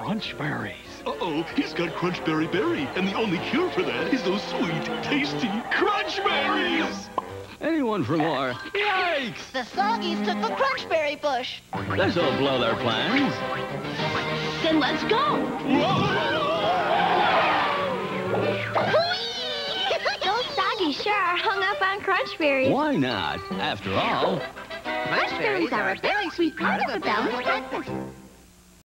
crunch berries. Uh-oh, he's got crunch berry berry, and the only cure for that is those sweet, tasty crunch berries! Anyone for more? Yikes! The Soggies took the crunchberry bush. This'll blow their plans. Then let's go. Those Soggies sure are hung up on crunchberries. Why not? After all, Crunchberries are a very sweet part of a balanced breakfast.